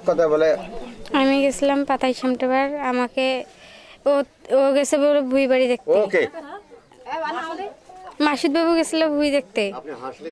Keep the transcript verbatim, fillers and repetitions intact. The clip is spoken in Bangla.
কথা বলে। আমি গেছিলাম পাতাই সামটাবার, আমাকে ও ও গেছে বলে ভুই বাড়ি দেখতে। ওকে মাসুদ বাবু গেছিল ভুই দেখতে।